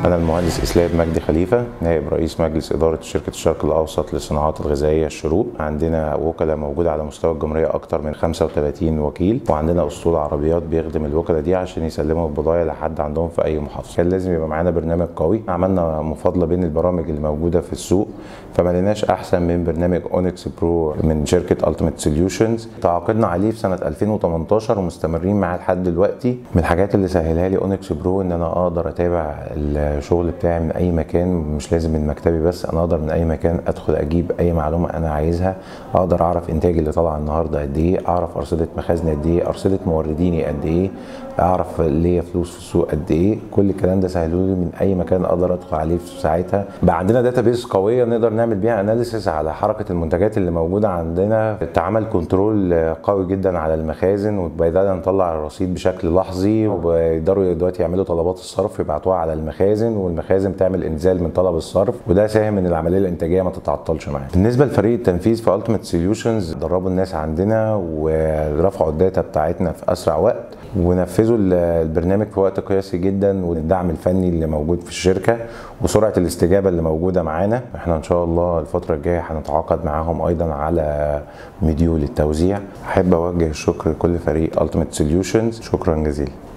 أنا المهندس إسلام مجدي خليفة، نائب رئيس مجلس إدارة شركة الشرق الأوسط للصناعات الغذائية الشروق. عندنا وكلاء موجودة على مستوى الجمهورية أكتر من 35 وكيل، وعندنا أسطول عربيات بيخدم الوكلاء دي عشان يسلموا البضايع لحد عندهم في أي محافظة. كان لازم يبقى معانا برنامج قوي. عملنا مفاضلة بين البرامج اللي موجودة في السوق، فما لقيناش أحسن من برنامج اونكس برو من شركة التيميت سوليوشنز. تعاقدنا عليه في سنة 2018 ومستمرين معاه لحد دلوقتي. من الحاجات اللي سهلها لي اونكس برو ان انا اقدر اتابع الشغل بتاعي من اي مكان، مش لازم من مكتبي بس، انا اقدر من اي مكان ادخل اجيب اي معلومه انا عايزها. اقدر اعرف انتاجي اللي طالع النهارده قد ايه، اعرف ارصده مخازني قد ايه، ارصده مورديني قد ايه، اعرف ليا فلوس في السوق قد ايه. كل الكلام ده سهلوا لي من اي مكان اقدر ادخل عليه في ساعتها. بقى عندنا داتابيز قويه نقدر نعمل بيها اناليسيس على حركه المنتجات اللي موجوده عندنا. اتعمل كنترول قوي جدا على المخازن، وبدانا نطلع الرصيد بشكل لحظي، ويقدروا دلوقتي يعملوا طلبات الصرف يبعتوها على المخازن، والمخازن تعمل انزال من طلب الصرف، وده ساهم ان العمليه الانتاجيه ما تتعطلش معانا. بالنسبه لفريق التنفيذ في التيميت سوليوشنز، دربوا الناس عندنا ورفعوا الداتا بتاعتنا في اسرع وقت، ونفذوا البرنامج في وقت قياسي جدا، والدعم الفني اللي موجود في الشركه وسرعه الاستجابه اللي موجوده معانا. احنا ان شاء الله الفتره الجايه هنتعاقد معاهم ايضا على مديول التوزيع. احب اوجه الشكر لكل فريق التيميت سوليوشنز، شكرا جزيلا.